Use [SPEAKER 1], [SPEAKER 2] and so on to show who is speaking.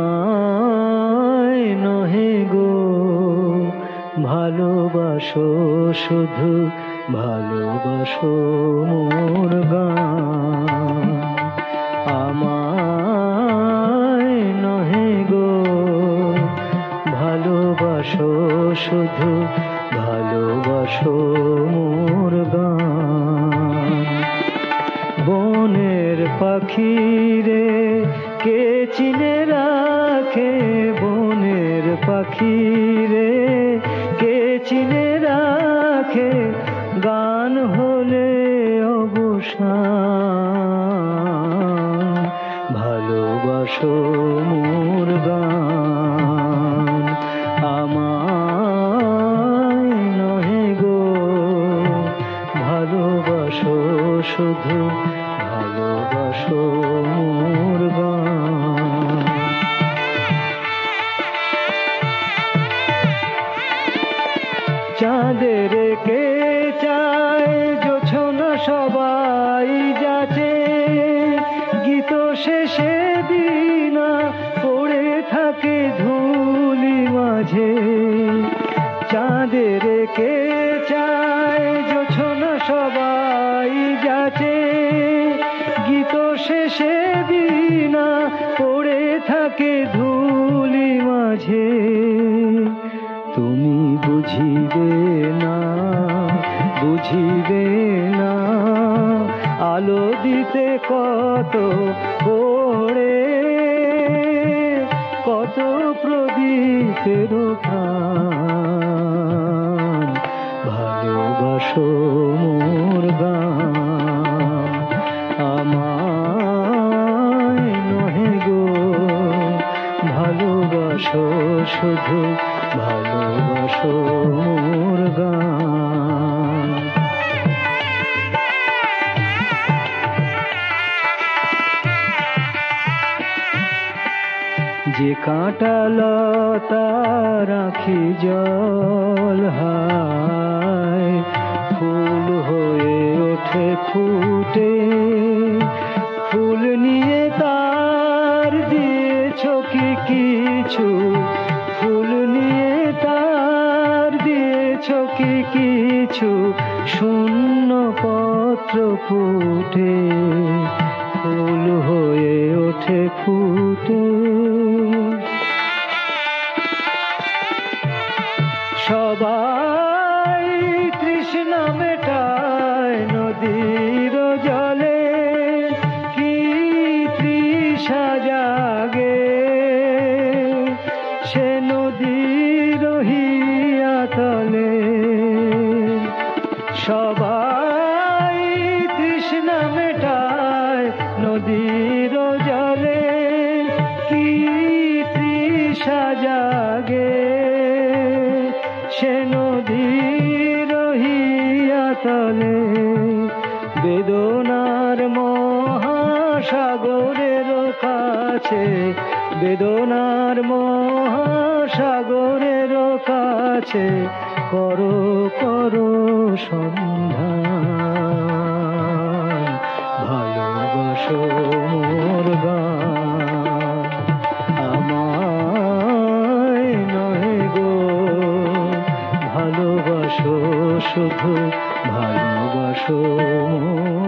[SPEAKER 1] আমায় নহে গো ভালোবাসো, শুধু ভালোবাসো মোর গান। আমায় নহে গো ভালোবাসো, শুধু ভালোবাসো মোর গান। বনের পাখি রে কে চিনে রাখে, বনের পাখি রে কে চিনে রাখে, গান হলে অবসান। ভালোবাসো মোর গান। আমায় নহে গো ভালোবাসো, শুধু ভালোবাসো মোর গান। চাঁদের কে চায় জোছনা সবাই যাচে, গীত শেষে দিনা পড়ে থাকে ধুলি মাঝে। চাঁদের কে চায় জোছনা সবাই যাচে, গীত শেষে দিনা পড়ে থাকে ধুলি মাঝে। তুমি বুঝিবে না, বুঝিবে না, আলো দিতে কত পড়ে, কত প্রদীপের প্রাণ। ভালোবাসো মোর গান। আমায় নহে গো ভালোবাসো, শুধু ভালোবাসো মোর গান। যে কাঁটা লতা রাখি জল হায়, ফুল হয়ে ওঠে ফুটে, ফুল নিয়ে তার দিয়েছ কি কিছু, ফুল নিয়ে তার দিয়েছ কি কিছু, শূন্য পত্র ফুটে, ফুল হয়ে ওঠে ফুটে। সবাই তৃষ্ণা মেটায় নদীর জলে, কি তৃষা জাগে সে নদীর হিয়া তলে। সবাই তৃষ্ণা মেটায় নদীর জলে, কি তৃষা জাগে সে নদীর হিয়া তলে। বেদনার মহাসাগরের কাছে, বেদনার মহাসাগরের কাছে, করো করো সন্ধান। ভালোবাসো মোর গান। আমায় নহে গো ভালোবাসো, শুধু ভালোবাসো।